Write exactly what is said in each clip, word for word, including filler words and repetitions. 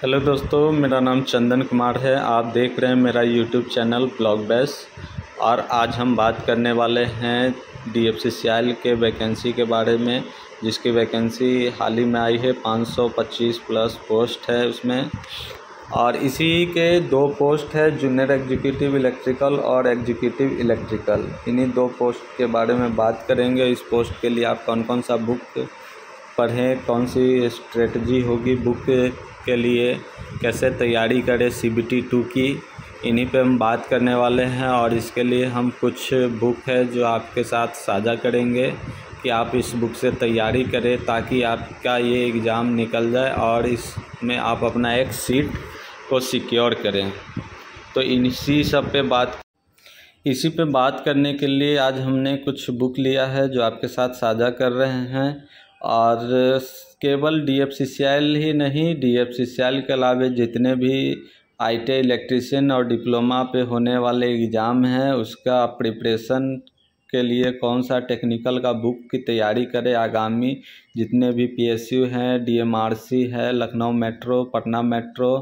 Hello दोस्तों, मेरा नाम चंदन कुमार है। आप देख रहे हैं मेरा यूट्यूब चैनल ब्लॉग बेस। और आज हम बात करने वाले हैं डी एफ सी सी आई के वैकेंसी के बारे में, जिसकी वैकेंसी हाल ही में आई है। पाँच सौ पच्चीस प्लस पोस्ट है उसमें, और इसी के दो पोस्ट है, जूनियर एग्जीक्यूटिव इलेक्ट्रिकल और एग्जीक्यूटिव इलेक्ट्रिकल। इन्हीं दो पोस्ट के बारे में बात करेंगे। इस पोस्ट के लिए आप कौन कौन सा बुक पढ़ें, कौन सी स्ट्रेटजी होगी बुक के लिए, कैसे तैयारी करें सी बी टी टू की, इन्हीं पे हम बात करने वाले हैं। और इसके लिए हम कुछ बुक है जो आपके साथ साझा करेंगे कि आप इस बुक से तैयारी करें, ताकि आपका ये एग्ज़ाम निकल जाए और इसमें आप अपना एक सीट को सिक्योर करें। तो इसी सब पे बात इसी पे बात करने के लिए आज हमने कुछ बुक लिया है जो आपके साथ साझा कर रहे हैं। और केवल डी एफ सी सी आई ही नहीं, डी एफ सी सी आई के अलावा जितने भी आई टी आई इलेक्ट्रीशियन और डिप्लोमा पे होने वाले एग्ज़ाम हैं, उसका प्रिपरेशन के लिए कौन सा टेक्निकल का बुक की तैयारी करें। आगामी जितने भी पी एस यू हैं, डी एम आर सी है, Lucknow metro, Patna metro,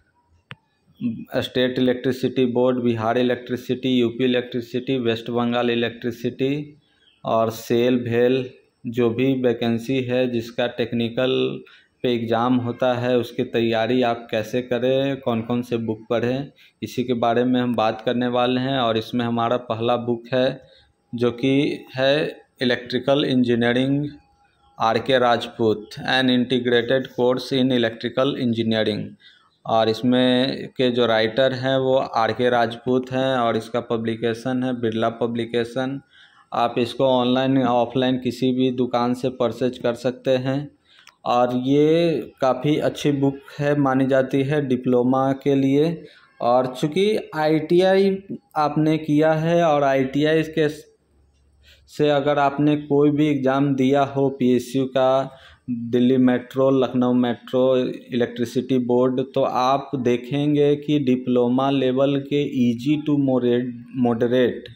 state electricity board, Bihar electricity, UP electricity, West Bengal electricity और सेल भेल, जो भी वैकेंसी है जिसका टेक्निकल पे एग्ज़ाम होता है, उसकी तैयारी आप कैसे करें, कौन कौन से बुक पढ़ें, इसी के बारे में हम बात करने वाले हैं। और इसमें हमारा पहला बुक है जो कि है electrical engineering R K Rajput, an integrated course in electrical engineering. और इसमें के जो राइटर हैं वो आर के राजपूत हैं, और इसका पब्लिकेशन है बिरला पब्लिकेशन। आप इसको ऑनलाइन ऑफलाइन किसी भी दुकान से परचेज कर सकते हैं। और ये काफ़ी अच्छी बुक है, मानी जाती है डिप्लोमा के लिए। और चूँकि आई टी आई आपने किया है, और आई टी आई के से अगर आपने कोई भी एग्ज़ाम दिया हो, पी एस यू का, Delhi metro, Lucknow metro, electricity board, तो आप देखेंगे कि डिप्लोमा लेवल के easy to moderate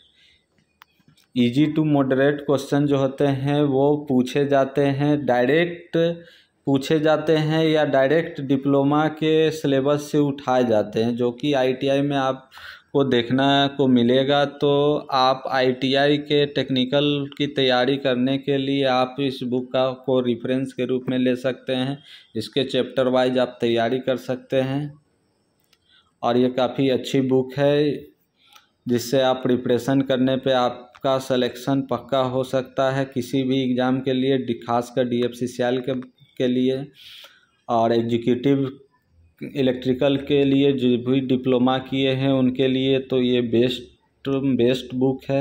easy to moderate question जो होते हैं वो पूछे जाते हैं, डायरेक्ट पूछे जाते हैं या डायरेक्ट डिप्लोमा के सिलेबस से उठाए जाते हैं, जो कि आई टी आई में आपको देखना को मिलेगा। तो आप आई टी आई के टेक्निकल की तैयारी करने के लिए आप इस बुक का को रेफरेंस के रूप में ले सकते हैं। इसके चैप्टर वाइज आप तैयारी कर सकते हैं, और ये काफ़ी अच्छी बुक है जिससे आप प्रिपरेशन करने पे आपका सिलेक्शन पक्का हो सकता है किसी भी एग्ज़ाम के लिए, खासकर डी एफ सी सी आई के के लिए। और एग्जीक्यूटिव इलेक्ट्रिकल के लिए जो भी डिप्लोमा किए हैं उनके लिए तो ये बेस्ट बेस्ट बुक है।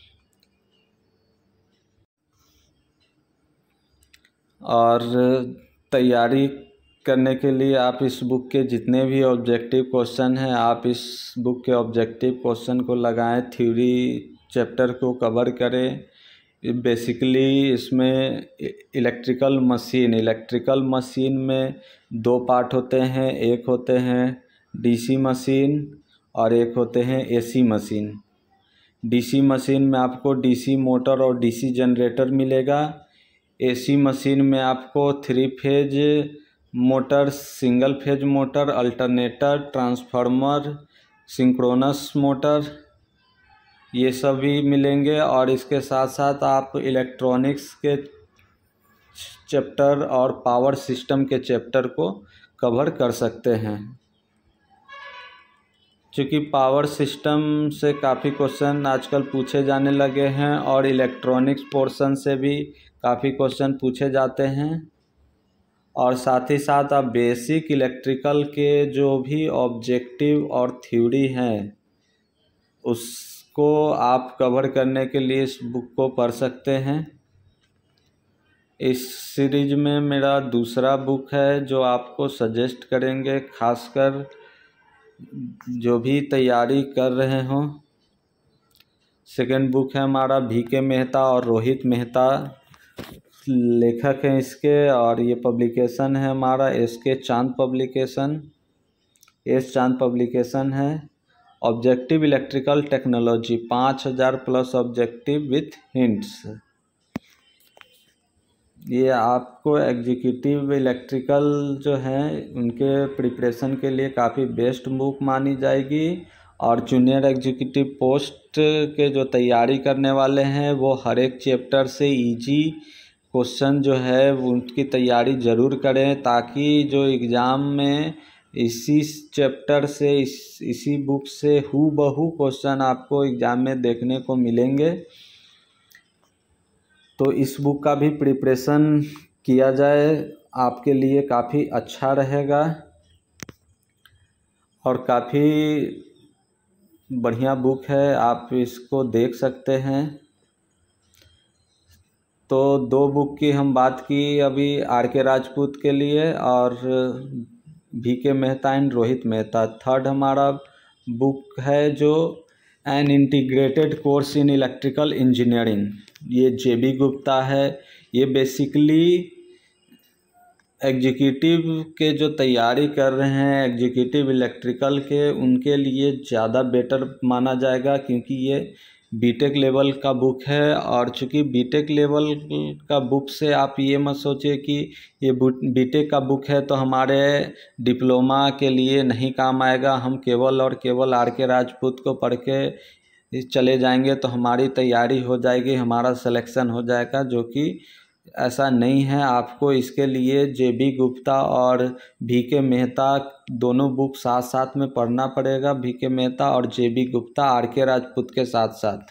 और तैयारी करने के लिए आप इस बुक के जितने भी ऑब्जेक्टिव क्वेश्चन हैं, आप इस बुक के ऑब्जेक्टिव क्वेश्चन को लगाएं, थ्योरी चैप्टर को कवर करें। बेसिकली इसमें इलेक्ट्रिकल मशीन इलेक्ट्रिकल मशीन में दो पार्ट होते हैं, एक होते हैं डी सी मशीन और एक होते हैं A C machine. D C machine में आपको डी सी मोटर और डी सी जनरेटर मिलेगा। ए सी मशीन में आपको three phase motor, single phase motor, alternator, transformer, synchronous motor, ये सभी मिलेंगे। और इसके साथ साथ आप इलेक्ट्रॉनिक्स के चैप्टर और पावर सिस्टम के चैप्टर को कवर कर सकते हैं। चूँकि पावर सिस्टम से काफ़ी क्वेश्चन आजकल पूछे जाने लगे हैं, और इलेक्ट्रॉनिक्स पोर्शन से भी काफ़ी क्वेश्चन पूछे जाते हैं। और साथ ही साथ आप बेसिक इलेक्ट्रिकल के जो भी ऑब्जेक्टिव और थ्योरी हैं उसको आप कवर करने के लिए इस बुक को पढ़ सकते हैं। इस सीरीज में मेरा दूसरा बुक है जो आपको सजेस्ट करेंगे, खासकर जो भी तैयारी कर रहे हों। सेकंड बुक है हमारा भी के मेहता और रोहित मेहता, लेखक हैं इसके, और ये पब्लिकेशन है हमारा S K Chand publication S Chand publication है। ऑब्जेक्टिव इलेक्ट्रिकल टेक्नोलॉजी, पाँच हज़ार प्लस ऑब्जेक्टिव विथ हिंट्स। ये आपको एग्जीक्यूटिव इलेक्ट्रिकल जो हैं उनके प्रिपरेशन के लिए काफ़ी बेस्ट बुक मानी जाएगी। और जूनियर एग्जीक्यूटिव पोस्ट के जो तैयारी करने वाले हैं वो हर एक चैप्टर से इजी क्वेश्चन जो है उनकी तैयारी ज़रूर करें, ताकि जो एग्ज़ाम में इसी चैप्टर से इस इसी बुक से हूबहू क्वेश्चन आपको एग्ज़ाम में देखने को मिलेंगे। तो इस बुक का भी प्रिपरेशन किया जाए, आपके लिए काफ़ी अच्छा रहेगा और काफ़ी बढ़िया बुक है, आप इसको देख सकते हैं। तो दो बुक की हम बात की अभी आर के राजपूत के लिए और V K Mehta and Rohit Mehta. Third हमारा बुक है जो an integrated course in electrical engineering, ये जे बी गुप्ता है। ये बेसिकली एग्जीक्यूटिव के जो तैयारी कर रहे हैं एग्जीक्यूटिव इलेक्ट्रिकल के, उनके लिए ज़्यादा बेटर माना जाएगा, क्योंकि ये बीटेक लेवल का बुक है। और चूँकि बीटेक लेवल का बुक से आप ये मत सोचिए कि ये बीटेक का बुक है तो हमारे डिप्लोमा के लिए नहीं काम आएगा, हम केवल और केवल आर के राजपूत को पढ़ के चले जाएंगे तो हमारी तैयारी हो जाएगी, हमारा सिलेक्शन हो जाएगा, जो कि ऐसा नहीं है। आपको इसके लिए जे बी गुप्ता और वी के मेहता दोनों बुक साथ साथ में पढ़ना पड़ेगा, वी के मेहता और जे B Gupta are K Rajput के साथ साथ,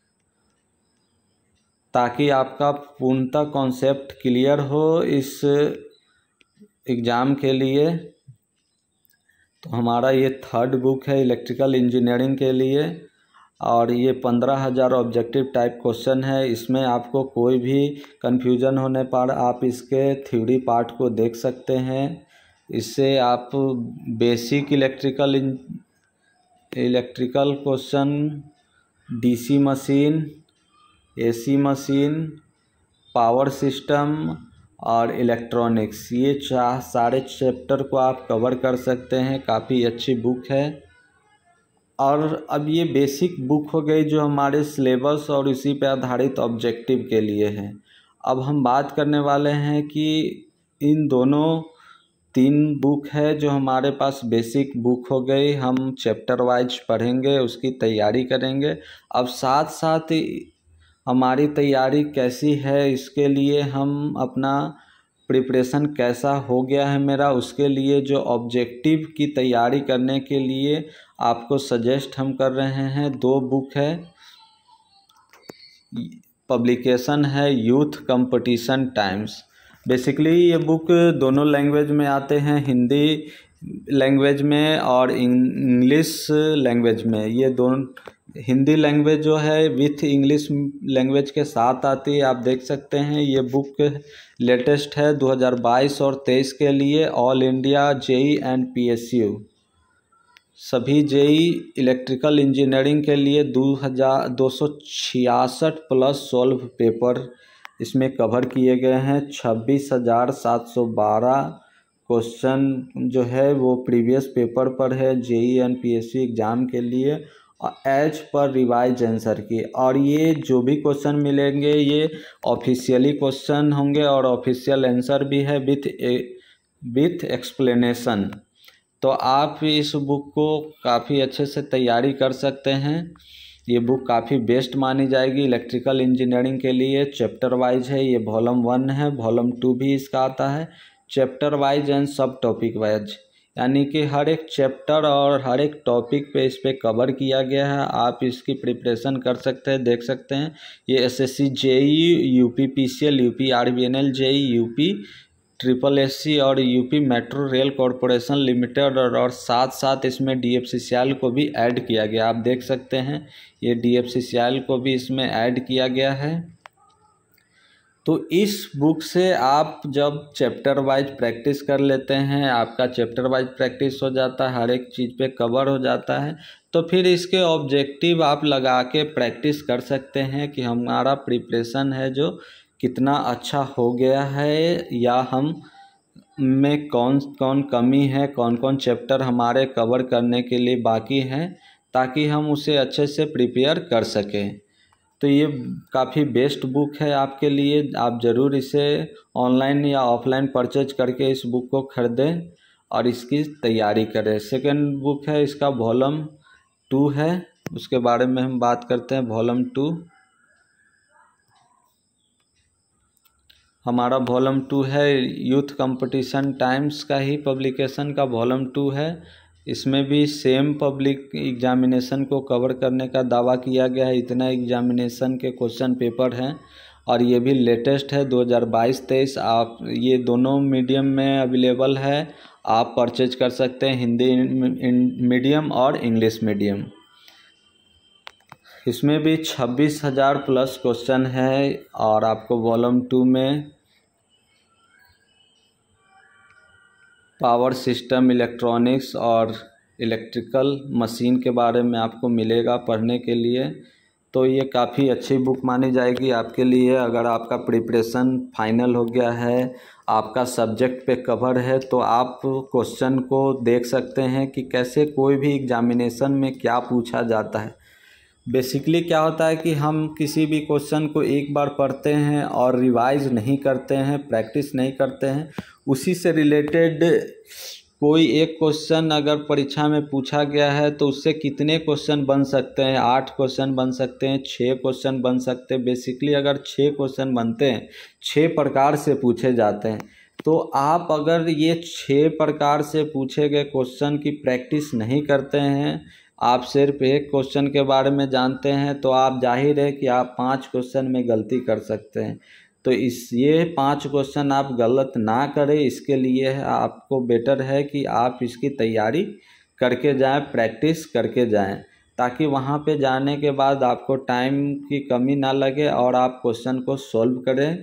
ताकि आपका पूर्णतः कॉन्सेप्ट क्लियर हो इस एग्ज़ाम के लिए। तो हमारा ये थर्ड बुक है इलेक्ट्रिकल इंजीनियरिंग के लिए और ये पंद्रह हज़ार ऑब्जेक्टिव टाइप क्वेश्चन है। इसमें आपको कोई भी कन्फ्यूजन होने पर आप इसके थ्योरी पार्ट को देख सकते हैं। इससे आप basic electrical electrical question, DC machine, AC machine, power system और इलेक्ट्रॉनिक्स, ये चार सारे चैप्टर को आप कवर कर सकते हैं। काफ़ी अच्छी बुक है। और अब ये बेसिक बुक हो गई जो हमारे सिलेबस और इसी पे आधारित ऑब्जेक्टिव के लिए है। अब हम बात करने वाले हैं कि इन दोनों तीन बुक है जो हमारे पास बेसिक बुक हो गई, हम चैप्टर वाइज पढ़ेंगे, उसकी तैयारी करेंगे। अब साथ साथ हमारी तैयारी कैसी है इसके लिए हम अपना प्रिपरेशन कैसा हो गया है मेरा, उसके लिए जो ऑब्जेक्टिव की तैयारी करने के लिए आपको सजेस्ट हम कर रहे हैं। दो बुक है, पब्लिकेशन है यूथ कंपटीशन टाइम्स। बेसिकली ये बुक दोनों लैंग्वेज में आते हैं, हिंदी लैंग्वेज में और इंग्लिश लैंग्वेज में। ये दोनों हिंदी लैंग्वेज जो है विथ इंग्लिश लैंग्वेज के साथ आती है, आप देख सकते हैं। ये बुक लेटेस्ट है दो हज़ार बाईस और तेईस के लिए, all India JE and PSU सभी जेई इलेक्ट्रिकल इंजीनियरिंग के लिए दो हज़ार दो सौ छियासठ प्लस सोल्व पेपर इसमें कवर किए गए हैं। छब्बीस हज़ार सात सौ बारह क्वेश्चन जो है वो प्रीवियस पेपर पर है जेई एंड पीएसयू एग्ज़ाम के लिए, एज पर रिवाइज आंसर की। और ये जो भी क्वेश्चन मिलेंगे ये ऑफिशियली क्वेश्चन होंगे और ऑफिशियल आंसर भी है विथ विथ एक्सप्लेनेशन। तो आप इस बुक को काफ़ी अच्छे से तैयारी कर सकते हैं। ये बुक काफ़ी बेस्ट मानी जाएगी इलेक्ट्रिकल इंजीनियरिंग के लिए। चैप्टर वाइज है, ये वॉल्यूम वन है, वॉल्यूम टू भी इसका आता है। Chapter wise and sub topic wise, यानी कि हर एक चैप्टर और हर एक टॉपिक पे इस पे कवर किया गया है। आप इसकी प्रिपरेशन कर सकते हैं, देख सकते हैं। ये SSC JE, UP PCL, UP RBNL JE, UP triple SC और UP metro rail corporation limited और, और साथ साथ इसमें डीएफसीसीएल को भी ऐड किया गया। आप देख सकते हैं ये डीएफसीसीएल को भी इसमें ऐड किया गया है। तो इस बुक से आप जब चैप्टर वाइज प्रैक्टिस कर लेते हैं, आपका चैप्टर वाइज प्रैक्टिस हो जाता है, हर एक चीज़ पे कवर हो जाता है, तो फिर इसके ऑब्जेक्टिव आप लगा के प्रैक्टिस कर सकते हैं कि हमारा प्रिपरेशन है जो कितना अच्छा हो गया है, या हम में कौन कौन कमी है, कौन कौन चैप्टर हमारे कवर करने के लिए बाकी हैं, ताकि हम उसे अच्छे से प्रिपेयर कर सकें। तो ये काफ़ी बेस्ट बुक है आपके लिए। आप ज़रूर इसे ऑनलाइन या ऑफलाइन परचेज करके इस बुक को खरीदें और इसकी तैयारी करें। सेकंड बुक है, इसका वॉल्यूम टू है, उसके बारे में हम बात करते हैं। वॉल्यूम टू, हमारा वॉल्यूम टू है यूथ कंपटीशन टाइम्स का ही पब्लिकेशन का वॉल्यूम टू है। इसमें भी सेम पब्लिक एग्जामिनेशन को कवर करने का दावा किया गया है। इतना एग्जामिनेशन के क्वेश्चन पेपर हैं और ये भी लेटेस्ट है दो हज़ार बाईस तेईस। आप ये दोनों मीडियम में अवेलेबल है, आप परचेज कर सकते हैं, हिंदी मीडियम और इंग्लिश मीडियम। इसमें भी छब्बीस हज़ार प्लस क्वेश्चन है और आपको वॉल्यूम टू में पावर सिस्टम, इलेक्ट्रॉनिक्स और इलेक्ट्रिकल मशीन के बारे में आपको मिलेगा पढ़ने के लिए। तो ये काफ़ी अच्छी बुक मानी जाएगी आपके लिए। अगर आपका प्रिपरेशन फाइनल हो गया है, आपका सब्जेक्ट पे कवर है, तो आप क्वेश्चन को देख सकते हैं कि कैसे कोई भी एग्जामिनेशन में क्या पूछा जाता है। बेसिकली क्या होता है कि हम किसी भी क्वेश्चन को एक बार पढ़ते हैं और रिवाइज नहीं करते हैं, प्रैक्टिस नहीं करते हैं, उसी से रिलेटेड कोई एक क्वेश्चन अगर परीक्षा में पूछा गया है तो उससे कितने क्वेश्चन बन सकते हैं, आठ क्वेश्चन बन सकते हैं, छः क्वेश्चन बन सकते हैं। बेसिकली अगर छः क्वेश्चन बनते हैं, छः प्रकार से पूछे जाते हैं, तो आप अगर ये छः प्रकार से पूछे गए क्वेश्चन की प्रैक्टिस नहीं करते हैं, आप सिर्फ एक क्वेश्चन के बारे में जानते हैं, तो आप जाहिर है कि आप पाँच क्वेश्चन में गलती कर सकते हैं। तो इस ये पांच क्वेश्चन आप गलत ना करें, इसके लिए आपको बेटर है कि आप इसकी तैयारी करके जाएं, प्रैक्टिस करके जाएं, ताकि वहां पे जाने के बाद आपको टाइम की कमी ना लगे और आप क्वेश्चन को सॉल्व करें।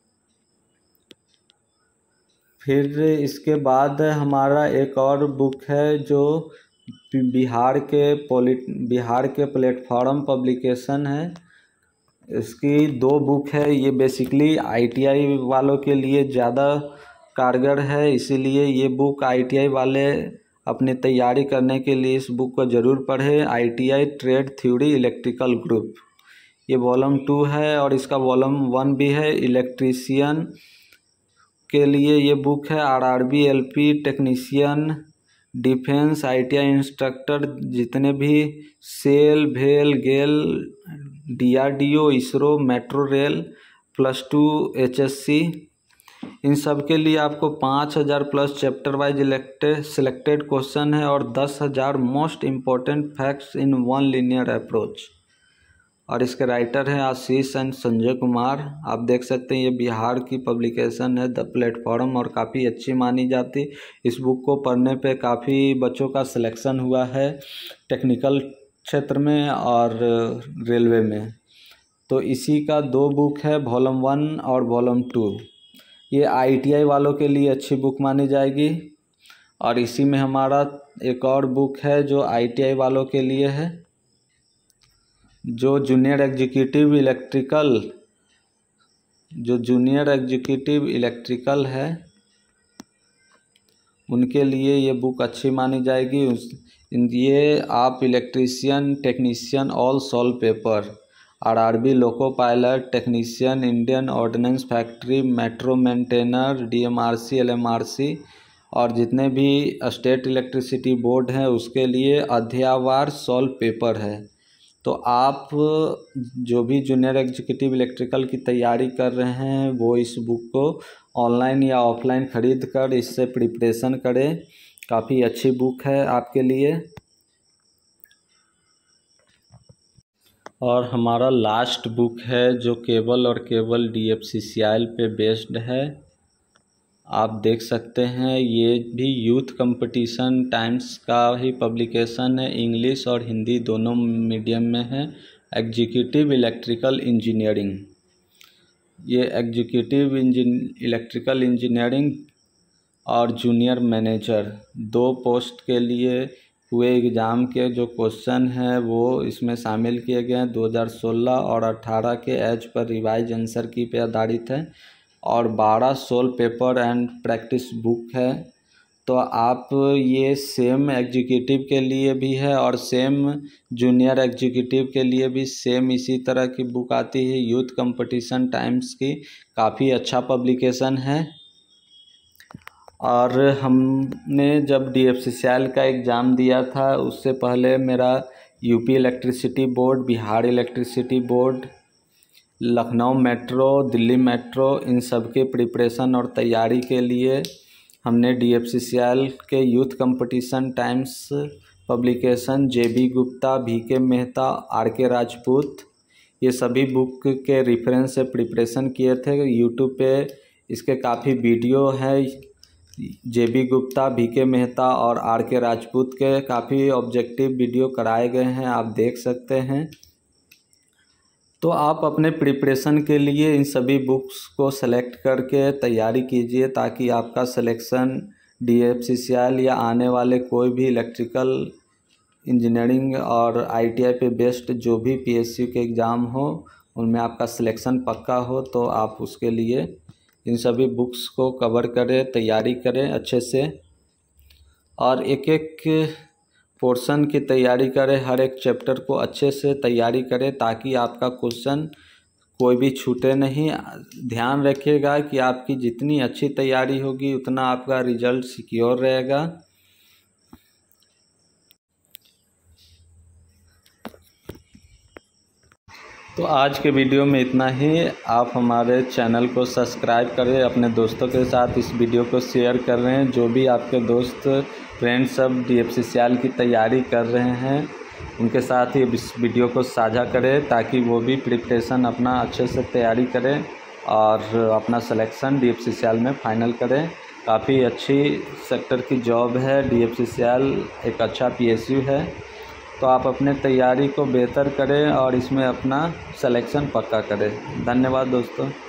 फिर इसके बाद हमारा एक और बुक है जो बिहार के पॉलिट बिहार के प्लेटफॉर्म पब्लिकेशन है। इसकी दो बुक है। ये बेसिकली आईटीआई वालों के लिए ज़्यादा कारगर है, इसीलिए ये बुक आईटीआई वाले अपनी तैयारी करने के लिए इस बुक को ज़रूर पढ़ें। ITI trade theory electrical group, ये वॉल्यूम टू है और इसका वॉल्यूम वन भी है। इलेक्ट्रीशियन के लिए ये बुक है। RRB, LP technician, defence, ITI instructor, जितने भी सेल, भेल, GAIL, DRDO, ISRO, metro rail, plus two HSC, इन सब के लिए आपको पाँच हज़ार plus chapter wise elected selected question है और दस हज़ार most important facts in one liner approach. और इसके राइटर हैं आशीष एंड संजय कुमार। आप देख सकते हैं ये बिहार की पब्लिकेशन है द प्लेटफॉर्म और काफ़ी अच्छी मानी जाती। इस बुक को पढ़ने पे काफ़ी बच्चों का सिलेक्शन हुआ है टेक्निकल क्षेत्र में और रेलवे में। तो इसी का दो बुक है, वॉल्यूम वन और वॉल्यूम टू। ये आईटीआई वालों के लिए अच्छी बुक मानी जाएगी। और इसी में हमारा एक और बुक है जो आईटीआई वालों के लिए है, जो जूनियर एग्जीक्यूटिव इलेक्ट्रिकल जो जूनियर एग्जीक्यूटिव इलेक्ट्रिकल है उनके लिए ये बुक अच्छी मानी जाएगी। ये आप electrician, technician, all solve paper, RRB, loco pilot, technician, Indian ordnance factory, metro maintainer, DMRC, LMRC और जितने भी स्टेट इलेक्ट्रिसिटी बोर्ड हैं उसके लिए अध्यायवार सॉल्व पेपर है। तो आप जो भी जूनियर एग्जीक्यूटिव इलेक्ट्रिकल की तैयारी कर रहे हैं वो इस बुक को ऑनलाइन या ऑफलाइन ख़रीद कर इससे प्रिपरेशन करें। काफ़ी अच्छी बुक है आपके लिए। और हमारा लास्ट बुक है जो केबल और केबल डीएफसीसीआई पे बेस्ड है। आप देख सकते हैं ये भी यूथ कंपटीशन टाइम्स का ही पब्लिकेशन है। इंग्लिश और हिंदी दोनों मीडियम में है। एग्जीक्यूटिव इलेक्ट्रिकल इंजीनियरिंग, ये एग्जीक्यूटिव इंजीन इलेक्ट्रिकल इंजीनियरिंग और जूनियर मैनेजर दो पोस्ट के लिए हुए एग्ज़ाम के जो क्वेश्चन हैं वो इसमें शामिल किए गए हैं। दो हज़ार सोलह और अठारह के एज पर रिवाइज आंसर की पे आधारित है और बारह solve paper and practice book है। तो आप ये सेम एग्जीक्यूटिव के लिए भी है और सेम जूनियर एग्जीक्यूटिव के लिए भी सेम इसी तरह की बुक आती है। यूथ कंपटीशन टाइम्स की काफ़ी अच्छा पब्लिकेशन है। और हमने जब D F C C L का एग्ज़ाम दिया था उससे पहले मेरा UP electricity board, Bihar electricity board, Lucknow metro, Delhi metro, इन सब के प्रिपरेशन और तैयारी के लिए हमने D F C C L के youth competition times publication, J B Gupta, V K Mehta, are K Rajput, ये सभी बुक के रेफरेंस से प्रिपरेशन किए थे। यूट्यूब पे इसके काफ़ी वीडियो है। जे B Gupta, V K Mehta और आर के राजपूत के काफ़ी ऑब्जेक्टिव वीडियो कराए गए हैं, आप देख सकते हैं। तो आप अपने प्रिपरेशन के लिए इन सभी बुक्स को सेलेक्ट करके तैयारी कीजिए ताकि आपका selection D F C C L या आने वाले कोई भी इलेक्ट्रिकल इंजीनियरिंग और आई टी आई पे बेस्ड जो भी पी एस यू के एग्ज़ाम हो उनमें आपका सिलेक्शन पक्का हो। तो आप उसके लिए इन सभी बुक्स को कवर करें, तैयारी करें अच्छे से और एक एक पोर्शन की तैयारी करें, हर एक चैप्टर को अच्छे से तैयारी करें ताकि आपका क्वेश्चन कोई भी छूटे नहीं। ध्यान रखिएगा कि आपकी जितनी अच्छी तैयारी होगी उतना आपका रिजल्ट सिक्योर रहेगा। तो आज के वीडियो में इतना ही। आप हमारे चैनल को सब्सक्राइब करें, अपने दोस्तों के साथ इस वीडियो को शेयर कर रहे हैं। जो भी आपके दोस्त फ्रेंड्स सब D F C C L की तैयारी कर रहे हैं उनके साथ ही इस वीडियो को साझा करें ताकि वो भी प्रिपरेशन अपना अच्छे से तैयारी करें और अपना selection D F C C L में फ़ाइनल करें। काफ़ी अच्छी सेक्टर की जॉब है D F C C L, एक अच्छा पी एस यू है। तो आप अपने तैयारी को बेहतर करें और इसमें अपना सिलेक्शन पक्का करें। धन्यवाद दोस्तों।